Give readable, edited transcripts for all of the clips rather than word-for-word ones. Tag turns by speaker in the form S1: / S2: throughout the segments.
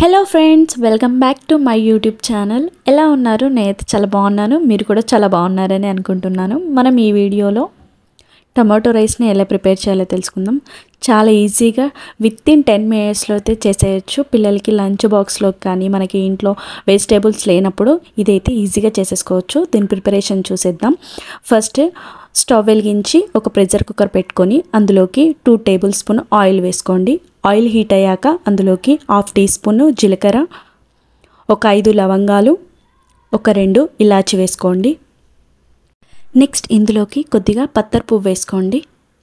S1: Hello friends, welcome back to my YouTube channel. ఎలా ఉన్నారు? నేనైతే చాలా బాగున్నాను. మీరు కూడా చాలా బాగున్నారని అనుకుంటున్నాను. మనం ఈ వీడియోలో టమాటో రైస్ని ఎలా ప్రిపేర్ చేయాలో తెలుసుకుందాం. చాలా ఈజీగా వితిన్ 10 మినిట్స్లో అయితే చేసేయచ్చు. పిల్లలకి లంచ్ బాక్స్లో కానీ మనకి ఇంట్లో వెజిటేబుల్స్ లేనప్పుడు ఇదైతే ఈజీగా చేసేసుకోవచ్చు. దీని ప్రిపరేషన్ చూసేద్దాం. ఫస్ట్ స్టవ్ వెలిగించి ఒక ప్రెషర్ కుక్కర్ పెట్టుకొని అందులోకి 2 టేబుల్ స్పూన్ ఆయిల్ వేసుకోండి. ఆయిల్ హీట్ అయ్యాక అందులోకి 1/2 టీ స్పూన్ జీలకర్ర, ఒక 5 లవంగాలు, ఒక 2 ఇలాచి వేసుకోండి. నెక్స్ట్ ఇందులోకి కొద్దిగా పత్తర్ పువ్వు వేసుకోండి.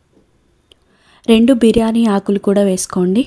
S1: 2 బిర్యానీ ఆకులు కూడా వేసుకోండి.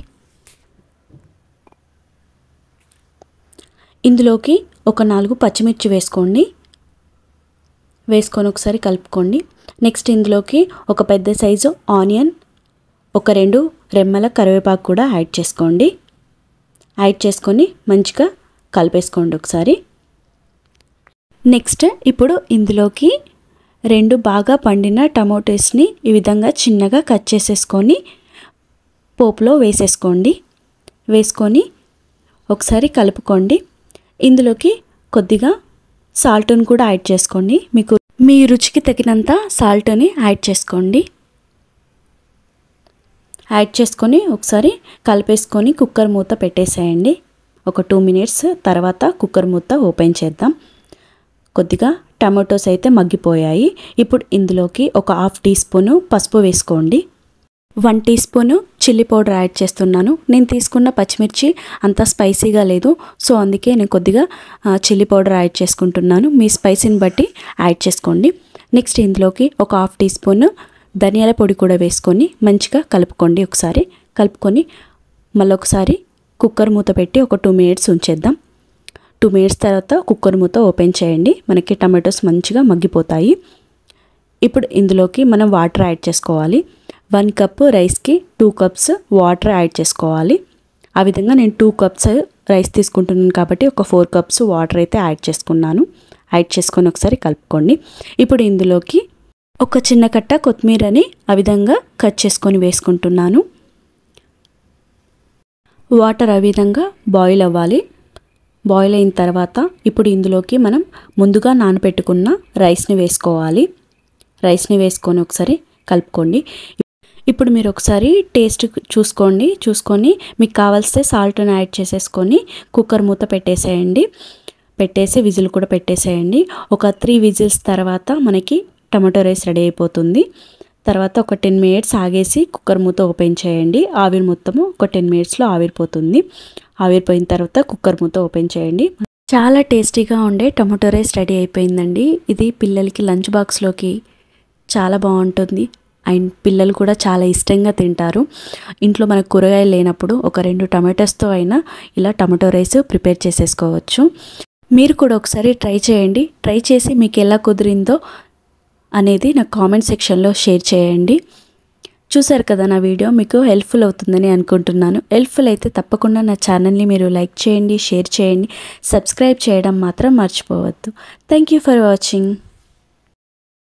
S1: ఇందులోకి ఒక 4 పచ్చిమిర్చి వేసుకోండి. వేసుకొని ఒకసారి కలుపుకోండి. నెక్స్ట్ ఇందులోకి ఒక పెద్ద సైజు ఆనియన్, ఒక 2 రెమ్మల కరివేపాకు కూడా యాడ్ చేసుకోండి. యాడ్ చేసుకొని మంచిగా కలిపేసుకోండి ఒకసారి. నెక్స్ట్ ఇప్పుడు ఇందులోకి 2 బాగా పండిన టమోటాస్ని ఈ విధంగా చిన్నగా కట్ చేసేసుకొని పోపులో వేసేసుకోండి. వేసుకొని ఒకసారి కలుపుకోండి. ఇందులోకి కొద్దిగా సాల్ట్ని కూడా యాడ్ చేసుకోండి. మీ రుచికి తగినంత సాల్ట్ని యాడ్ చేసుకోండి. యాడ్ చేసుకొని ఒకసారి కలిపేసుకొని కుక్కర్ మూత పెట్టేసేయండి. ఒక 2 మినిట్స్ తర్వాత కుక్కర్ మూత ఓపెన్ చేద్దాం. కొద్దిగా టమాటోస్ అయితే మగ్గిపోయాయి. ఇప్పుడు ఇందులోకి ఒక 1/2 టీ స్పూను పసుపు వేసుకోండి. 1 teaspoon chilli powder add చేస్తున్నాను. నేను తీసుకున్న పచ్చిమిర్చి అంత స్పైసీగా లేదు, సో అందుకే నేను కొద్దిగా చిల్లీ పౌడర్ యాడ్ చేసుకుంటున్నాను. మీ స్పైసీని బట్టి యాడ్ చేసుకోండి. నెక్స్ట్ ఇందులోకి ఒక 1/2 టీ స్పూను ధనియాల పొడి కూడా వేసుకొని మంచిగా కలుపుకోండి. ఒకసారి కలుపుకొని మళ్ళీ ఒకసారి కుక్కర్ మూత పెట్టి ఒక 2 మినిట్స్ ఉంచేద్దాం. 2 మినిట్స్ తర్వాత కుక్కర్ మూత ఓపెన్ చేయండి. మనకి టమాటోస్ మంచిగా మగ్గిపోతాయి. ఇప్పుడు ఇందులోకి మనం వాటర్ యాడ్ చేసుకోవాలి. 1 కప్ రైస్కి 2 కప్స్ వాటర్ యాడ్ చేసుకోవాలి. ఆ విధంగా నేను 2 కప్స్ రైస్ తీసుకుంటున్నాను కాబట్టి ఒక 4 కప్స్ వాటర్ అయితే యాడ్ చేసుకున్నాను. యాడ్ చేసుకొని ఒకసారి కలుపుకోండి. ఇప్పుడు ఇందులోకి ఒక చిన్న కట్ట కొత్తిమీరని ఆ విధంగా కట్ చేసుకొని వేసుకుంటున్నాను. వాటర్ ఆ విధంగా బాయిల్ అవ్వాలి. బాయిల్ అయిన తర్వాత ఇప్పుడు ఇందులోకి మనం ముందుగా నానబెట్టుకున్న రైస్ని వేసుకోవాలి. రైస్ని వేసుకొని ఒకసారి కలుపుకోండి. ఇప్పుడు మీరు ఒకసారి టేస్ట్ చూసుకొని మీకు కావాల్సిన సాల్ట్ని యాడ్ చేసేసుకొని కుక్కర్ మూత పెట్టేసేయండి. పెట్టేసి విజిల్ కూడా పెట్టేసేయండి. ఒక 3 విజిల్స్ తర్వాత మనకి టమాటో రైస్ రెడీ అయిపోతుంది. తర్వాత ఒక 10 మినిట్స్ ఆగేసి కుక్కర్ మూత ఓపెన్ చేయండి. ఆవిరి మొత్తము ఒక 10 మినిట్స్లో ఆవిరిపోతుంది. ఆవిరిపోయిన తర్వాత కుక్కర్ మూత ఓపెన్ చేయండి. చాలా టేస్టీగా ఉండే టమాటో రైస్ రెడీ అయిపోయిందండి. ఇది పిల్లలకి లంచ్ బాక్స్లోకి చాలా బాగుంటుంది. అండ్ పిల్లలు కూడా చాలా ఇష్టంగా తింటారు. ఇంట్లో మనకు కూరగాయలు లేనప్పుడు ఒక 2 టమాటోస్తో అయినా ఇలా టమాటో రైస్ ప్రిపేర్ చేసేసుకోవచ్చు. మీరు కూడా ఒకసారి ట్రై చేయండి. ట్రై చేసి మీకు ఎలా కుదిరిందో అనేది నాకు కామెంట్ సెక్షన్లో షేర్ చేయండి. చూసారు కదా, నా వీడియో మీకు హెల్ప్ఫుల్ అవుతుందని అనుకుంటున్నాను. హెల్ప్ఫుల్ అయితే తప్పకుండా నా ఛానల్ని మీరు లైక్ చేయండి, షేర్ చేయండి, సబ్స్క్రైబ్ చేయడం మాత్రం మర్చిపోవద్దు. Thank you for watching.